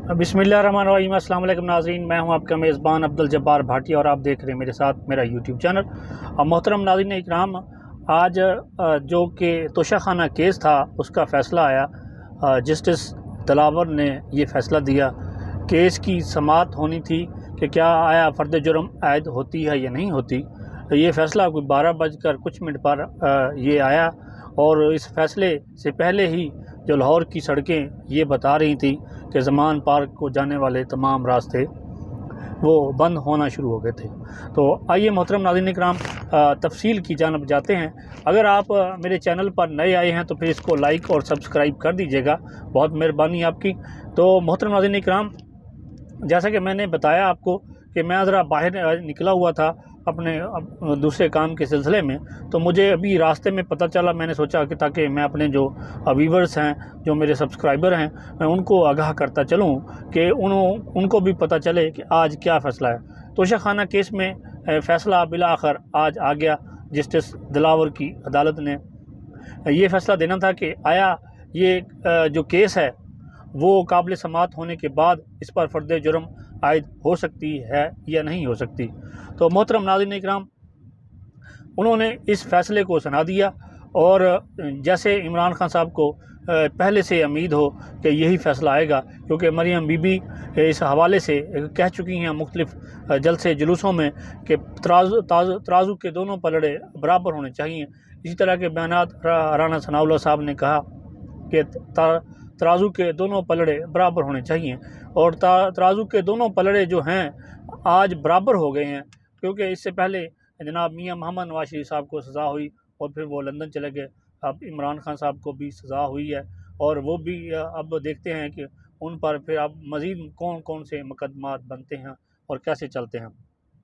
बिस्मिल्लाहिर्रहमानिर्रहीम, अस्सलाम वालेकुम नाज़रीन। मैं हूं आपका मेज़बान अब्दुल जब्बार भाटिया और आप देख रहे हैं मेरे साथ मेरा यूट्यूब चैनल। मोहतरम नाज़रीन इकराम, आज जो कि तोशाखाना केस था उसका फ़ैसला आया। जस्टिस दिलावर ने ये फ़ैसला दिया। केस की समाअत होनी थी कि क्या आया फ़र्द जुर्म आयद होती है या नहीं होती। ये फ़ैसला कोई 12 बजकर कुछ मिनट पर ये आया और इस फ़ैसले से पहले ही जो लाहौर की सड़कें ये बता रही थी कि ज़मान पार्क को जाने वाले तमाम रास्ते वो बंद होना शुरू हो गए थे। तो आइए मोहतरम नाज़रीन इकराम, तफसील की जानब जाते हैं। अगर आप मेरे चैनल पर नए आए हैं तो फिर इसको लाइक और सब्सक्राइब कर दीजिएगा, बहुत मेहरबानी आपकी। तो मोहतरम नाज़रीन इकराम, जैसा कि मैंने बताया आपको कि मैं ज़रा बाहर निकला हुआ था अपने दूसरे काम के सिलसिले में, तो मुझे अभी रास्ते में पता चला। मैंने सोचा कि ताकि मैं अपने जो व्यूवर्स हैं, जो मेरे सब्सक्राइबर हैं, मैं उनको आगाह करता चलूं कि उनको भी पता चले कि आज क्या फ़ैसला है। तोशाखाना केस में फ़ैसला बिला आखिर आज आ गया। जस्टिस दिलावर की अदालत ने ये फ़ैसला देना था कि आया ये जो केस है वो काबिल समाअत होने के बाद इस पर फ़र्द जुर्म आयद हो सकती है या नहीं हो सकती। तो मोहतरम नाज़रीन इकराम, उन्होंने इस फ़ैसले को सुना दिया और जैसे इमरान खान साहब को पहले से उम्मीद हो कि यही फ़ैसला आएगा, क्योंकि मरियम बीबी इस हवाले से कह चुकी हैं मुख्तलिफ़ जलसे जुलूसों में कि तराजू के दोनों पलड़े बराबर होने चाहिए। इसी तरह के बयानात राना सनाउल्लाह साहब ने कहा कि तराजू के दोनों पलड़े बराबर होने चाहिए, और तराजू के दोनों पलड़े जो हैं आज बराबर हो गए हैं, क्योंकि इससे पहले जनाब मियां मोहम्मद नवाज शरीफ साहब को सज़ा हुई और फिर वो लंदन चले गए। अब इमरान खान साहब को भी सज़ा हुई है और वो भी अब देखते हैं कि उन पर फिर अब मज़ीद कौन कौन से मुकदमात बनते हैं और कैसे चलते हैं।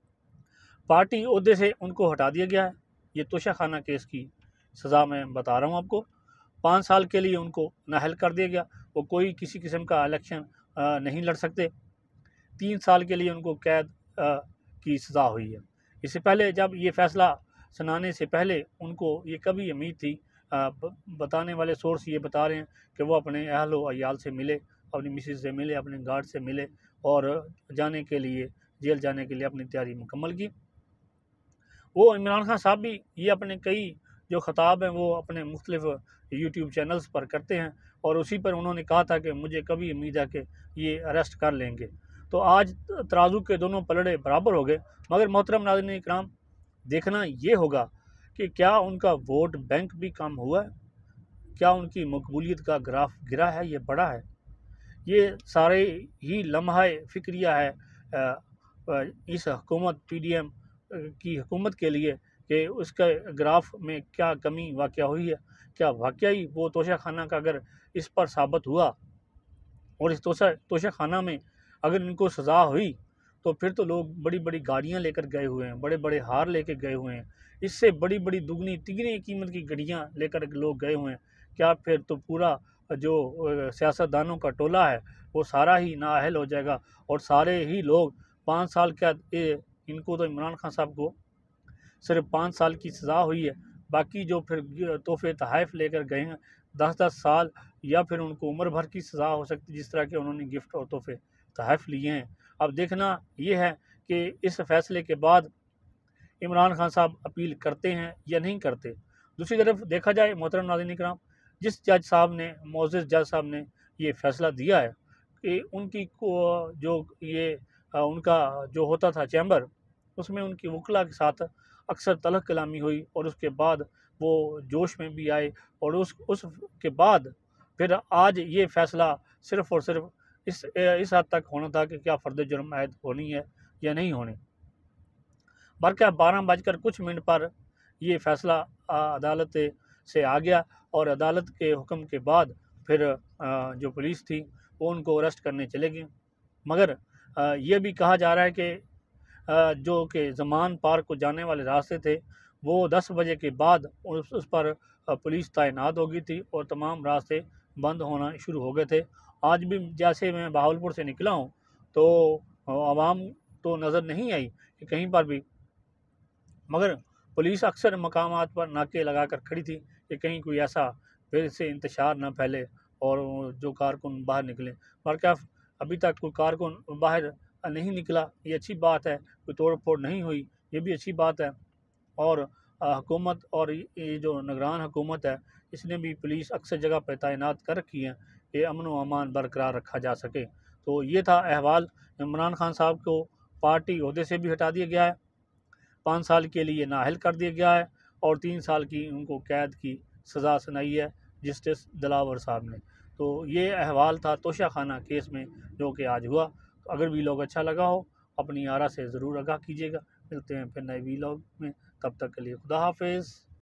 पार्टी ओहदे से उनको हटा दिया गया है। ये तोशाखाना केस की सज़ा मैं बता रहा हूँ आपको। 5 साल के लिए उनको नाअहल कर दिया गया। वो कोई किसी किस्म का इलेक्शन नहीं लड़ सकते। 3 साल के लिए उनको कैद की सज़ा हुई है। इससे पहले जब ये फ़ैसला सुनाने से पहले उनको ये कभी उम्मीद थी, बताने वाले सोर्स ये बता रहे हैं कि वो अपने अहल व अयाल से मिले, अपनी मिसेस से मिले, अपने गार्ड से मिले और जाने के लिए, जेल जाने के लिए अपनी तैयारी मुकम्मल की। वो इमरान खान साहब भी ये अपने कई जो ख़ताब हैं वो अपने मुख्तलिफ़ यूट्यूब चैनल्स पर करते हैं और उसी पर उन्होंने कहा था कि मुझे कभी उम्मीद है कि ये अरेस्ट कर लेंगे। तो आज तराजू के दोनों पलड़े बराबर हो गए। मगर मोहतरम नाज़रीन इकराम, देखना ये होगा कि क्या उनका वोट बैंक भी कम हुआ है, क्या उनकी मकबूलियत का ग्राफ गिरा है, ये बढ़ा है। ये सारे ही लम्हा फ़िक्रिया है इस हुकूमत PDM की हुकूमत के लिए कि उसका ग्राफ में क्या कमी वाक़या हुई है। क्या वाकई वो तोशाखाना का अगर इस पर साबित हुआ और इस तोशाखाना में अगर इनको सज़ा हुई तो फिर तो लोग बड़ी बड़ी गाड़ियाँ लेकर गए हुए हैं, बड़े बड़े हार लेकर गए हुए हैं, इससे बड़ी बड़ी दुगनी तिगनी कीमत की गाड़ियाँ लेकर लोग गए हुए हैं। क्या फिर तो पूरा जो सियासतदानों का टोला है वो सारा ही नाअहल हो जाएगा और सारे ही लोग 5 साल कैद। इनको तो इमरान खान साहब को सिर्फ 5 साल की सज़ा हुई है, बाकी जो फिर तोहफ़े तोहफ़ लेकर गए हैं 10-10 साल, या फिर उनको उम्र भर की सज़ा हो सकती है, जिस तरह के उन्होंने गिफ्ट और तोहफ़े तोहफ़ लिए हैं। अब देखना ये है कि इस फ़ैसले के बाद इमरान खान साहब अपील करते हैं या नहीं करते। दूसरी तरफ देखा जाए मोहतरम नाज़रीन इकराम, जिस जज साहब ने, मोअज़्ज़ज़ जज साहब ने ये फ़ैसला दिया है कि उनकी जो ये उनका जो होता था चैम्बर, उसमें उनकी वकला के साथ अक्सर तलख़ कलामी हुई और उसके बाद वो जोश में भी आए और उसके बाद फिर आज ये फ़ैसला सिर्फ़ और सिर्फ इस हद तक होना था कि क्या फ़र्द जुर्म आयद होनी है या नहीं होनी। बल्कि 12 बजकर कुछ मिनट पर ये फ़ैसला अदालत से आ गया और अदालत के हुक्म के बाद फिर जो पुलिस थी वो उनको अरेस्ट करने चले गए। मगर ये भी कहा जा रहा है कि जो कि ज़मान पार्क को जाने वाले रास्ते थे वो 10 बजे के बाद उस पर पुलिस तैनात हो गई थी और तमाम रास्ते बंद होना शुरू हो गए थे। आज भी जैसे मैं बहावलपुर से निकला हूँ तो आवाम तो नज़र नहीं आई कि कहीं पर भी, मगर पुलिस अक्सर मकामात पर नाके लगा कर खड़ी थी कि कहीं कोई ऐसा फिर से इंतशार न फैले और जो कारकुन बाहर निकले। बल्कि अभी तक कोई कारकुन बाहर नहीं निकला, ये अच्छी बात है। कोई तोड़ फोड़ नहीं हुई, ये भी अच्छी बात है। और हुकूमत और ये जो निगरान हुकूमत है, इसने भी पुलिस अक्सर जगह पर तैनात कर रखी है कि अमन व अमान बरकरार रखा जा सके। तो ये था अहवाल। इमरान खान साहब को पार्टी ओहदे से भी हटा दिया गया है, 5 साल के लिए नाअहल कर दिया गया है और 3 साल की उनको कैद की सज़ा सुनाई है जस्टिस दिलावर साहब ने। तो ये अहवाल था तोशा खाना केस में जो कि आज हुआ। तो अगर वीलॉग अच्छा लगा हो अपनी आरा से ज़रूर आगाह कीजिएगा। मिलते हैं फिर नए वीलॉग में, तब तक के लिए खुदा हाफिज़।